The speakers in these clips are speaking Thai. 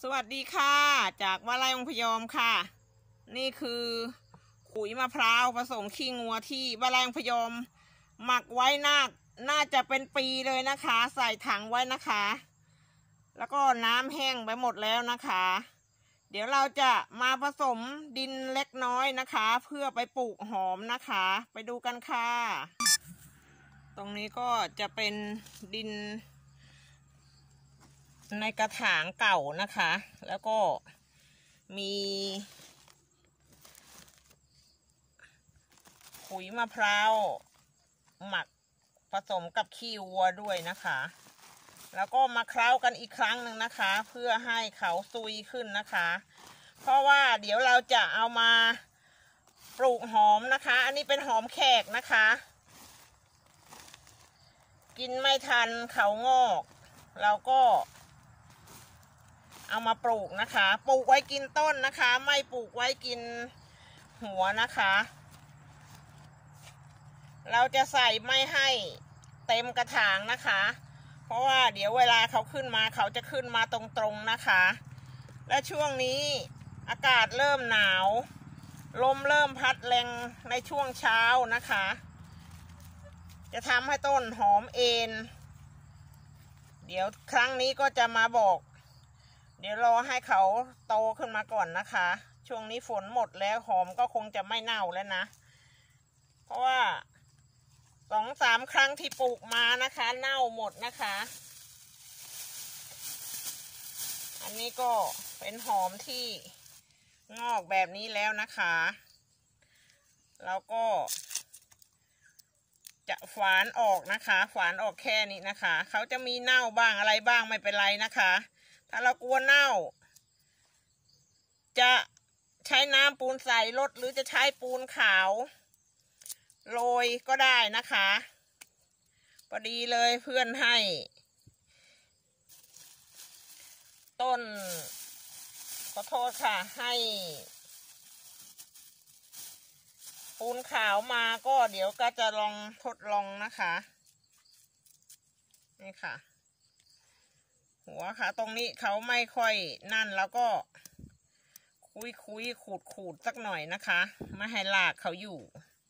สวัสดีค่ะจากวลัยองพยอมค่ะนี่คือขุยมะพร้าวผสมขี้งัวที่วลัยองพยอมหมักไว้น่าจะเป็นปีเลยนะคะใส่ถังไว้นะคะแล้วก็น้ำแห้งไปหมดแล้วนะคะเดี๋ยวเราจะมาผสมดินเล็กน้อยนะคะเพื่อไปปลูกหอมนะคะไปดูกันค่ะตรงนี้ก็จะเป็นดินในกระถางเก่านะคะแล้วก็มีขุยมะพร้าวหมักผสมกับขี้วัวด้วยนะคะแล้วก็มาเคล้ากันอีกครั้งหนึ่งนะคะเพื่อให้เขาซุยขึ้นนะคะเพราะว่าเดี๋ยวเราจะเอามาปลูกหอมนะคะอันนี้เป็นหอมแขกนะคะกินไม่ทันเขางอกเราก็เอามาปลูกนะคะปลูกไว้กินต้นนะคะไม่ปลูกไว้กินหัวนะคะเราจะใส่ไม่ให้เต็มกระถางนะคะเพราะว่าเดี๋ยวเวลาเขาขึ้นมาเขาจะขึ้นมาตรงๆนะคะและช่วงนี้อากาศเริ่มหนาวลมเริ่มพัดแรงในช่วงเช้านะคะจะทำให้ต้นหอมเอ็นเดี๋ยวครั้งนี้ก็จะมาบอกเดี๋ยวรอให้เขาโตขึ้นมาก่อนนะคะช่วงนี้ฝนหมดแล้วหอมก็คงจะไม่เน่าแล้วนะเพราะว่า2-3 ครั้งที่ปลูกมานะคะเน่าหมดนะคะอันนี้ก็เป็นหอมที่งอกแบบนี้แล้วนะคะแล้วก็จะฝานออกนะคะฝานออกแค่นี้นะคะเขาจะมีเน่าบ้างอะไรบ้างไม่เป็นไรนะคะถ้าเรากลัวเน่าจะใช้น้ำปูนใส่ลดหรือจะใช้ปูนขาวโรยก็ได้นะคะพอดีเลยเพื่อนให้ต้นขอโทษค่ะให้ปูนขาวมาก็เดี๋ยวก็จะลองทดลองนะคะนี่ค่ะหัวค่ะตรงนี้เขาไม่ค่อยนั่นแล้วก็คุยขูดสักหน่อยนะคะไม่ให้รากเขาอยู่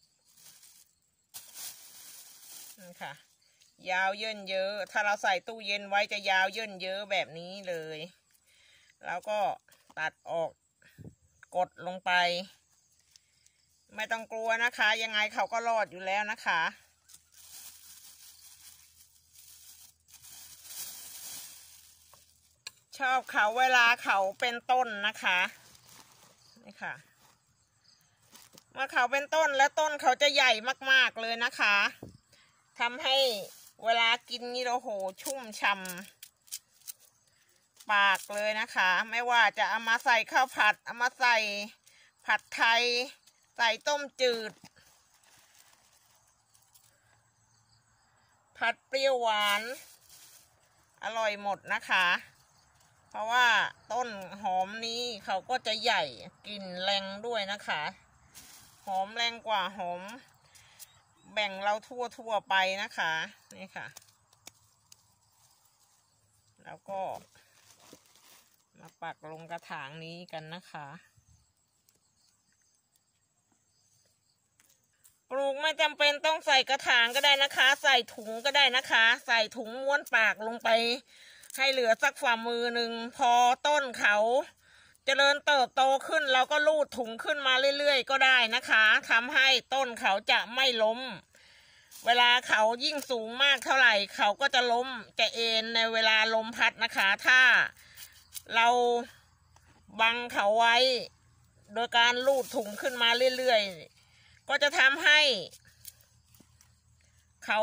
นี่ค่ะยาวเยินเยอะถ้าเราใส่ตู้เย็นไว้จะยาวเยินเยอะแบบนี้เลยแล้วก็ตัดออกกดลงไปไม่ต้องกลัวนะคะยังไงเขาก็รอดอยู่แล้วนะคะชอบเขาเวลาเขาเป็นต้นนะคะนี่ค่ะเมื่อเขาเป็นต้นแล้วต้นเขาจะใหญ่มากๆเลยนะคะทำให้เวลากินนี่โอ้โหชุ่มฉ่ำปากเลยนะคะไม่ว่าจะเอามาใส่ข้าวผัดเอามาใส่ผัดไทยใส่ต้มจืดผัดเปรี้ยวหวานอร่อยหมดนะคะเพราะว่าต้นหอมนี้เขาก็จะใหญ่กลิ่นแรงด้วยนะคะหอมแรงกว่าหอมแบ่งเราทั่วไปนะคะนี่ค่ะแล้วก็มาปักลงกระถางนี้กันนะคะปลูกไม่จำเป็นต้องใส่กระถางก็ได้นะคะใส่ถุงก็ได้นะคะใส่ถุงม้วนปากลงไปให้เหลือสักฝ่ามือหนึ่งพอต้นเขาเจริญเติบโตขึ้นเราก็ลูดถุงขึ้นมาเรื่อยๆก็ได้นะคะทำให้ต้นเขาจะไม่ล้มเวลาเขายิ่งสูงมากเท่าไหร่เขาก็จะล้มจะเอ็นในเวลาลมพัดนะคะถ้าเราบังเขาไว้โดยการลูดถุงขึ้นมาเรื่อยๆก็จะทำให้เขา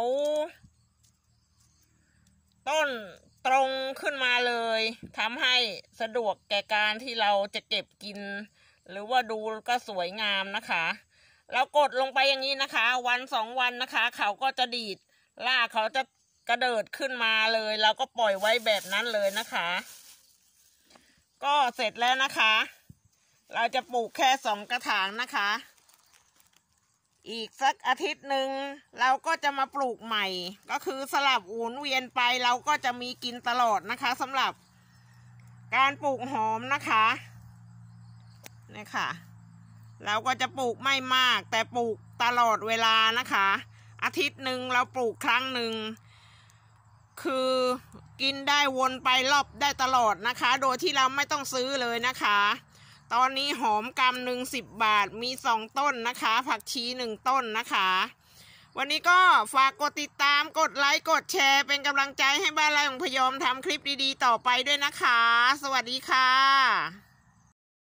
ต้นตรงขึ้นมาเลยทำให้สะดวกแก่การที่เราจะเก็บกินหรือว่าดูก็สวยงามนะคะเรากดลงไปอย่างนี้นะคะ1-2 วันนะคะเขาก็จะดีดรากเขาจะกระเดิดขึ้นมาเลยเราก็ปล่อยไว้แบบนั้นเลยนะคะก็เสร็จแล้วนะคะเราจะปลูกแค่2 กระถางนะคะอีกสักอาทิตย์หนึ่งเราก็จะมาปลูกใหม่ก็คือสลับหมุนเวียนไปเราก็จะมีกินตลอดนะคะสำหรับการปลูกหอมนะคะนี่ค่ะเราก็จะปลูกไม่มากแต่ปลูกตลอดเวลานะคะอาทิตย์หนึ่งเราปลูกครั้งหนึ่งคือกินได้วนไปรอบได้ตลอดนะคะโดยที่เราไม่ต้องซื้อเลยนะคะตอนนี้หอมกำหนึ่ง10 บาทมี2 ต้นนะคะผักชี1 ต้นนะคะวันนี้ก็ฝากกดติดตามกดไลค์กดแชร์เป็นกำลังใจให้บ้านไร่ของพยอมทำคลิปดีๆต่อไปด้วยนะคะสวัสดีค่ะ